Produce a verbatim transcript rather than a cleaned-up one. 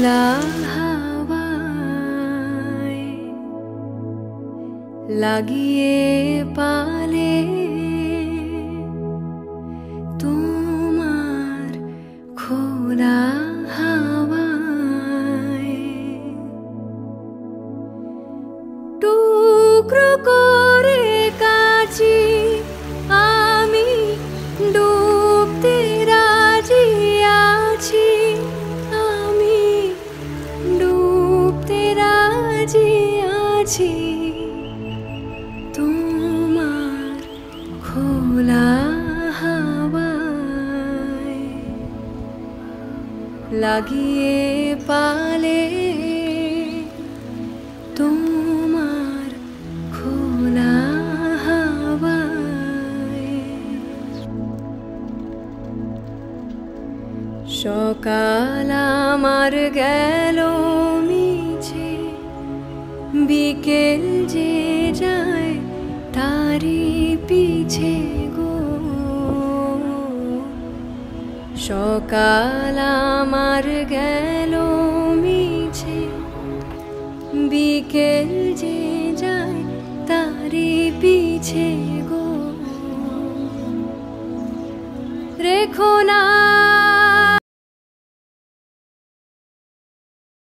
খোলা হাওয়ায় লাগিয়ে পালে তোমার খোলা হাওয়ায় টুকরো করে কাছি আমি ডুবতে রাজি আছি আমি ডুবতে রাজি আছি তোমার খোলা হাওয়ায় লাগিয়ে পালে তোমার খোলা হাওয়ায় সকাল আমার গেল মিছে বিকেল যে যায় তারি পিছে গো সকাল আমার গেল মিছে বিকেল যে যায় তারি পিছে